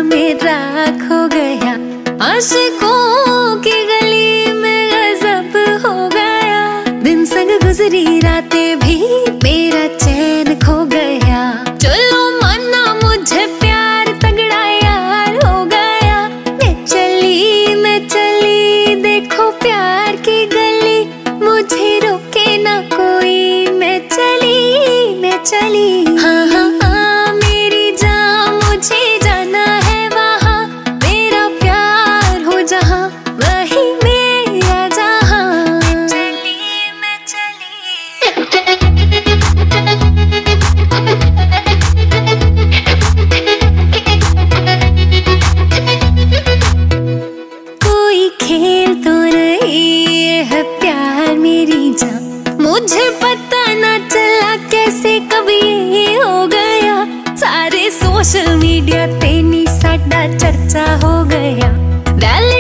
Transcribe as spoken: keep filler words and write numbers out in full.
मेरा खो गया, आशिकों की गली में गजब हो गया। दिन संग गुजरी रातें भी मेरा चैन खो गया। चलो माना मुझे प्यार तगड़ा यार हो गया। मैं चली मैं चली देखो प्यार की गली, मुझे रोके ना कोई, मैं चली मैं चली। हाँ हाँ हाँ मेरी जान मुझे जाना है वहाँ, मेरा प्यार हो जहाँ वही मेरा जहाँ। चली मैं चली। कोई खेल तो नहीं ये है प्यार मेरी जान, मुझे पता ना चला कैसे कब ये हो गया। सारे सोशल मीडिया ते नी साडा चर्चा हो गया।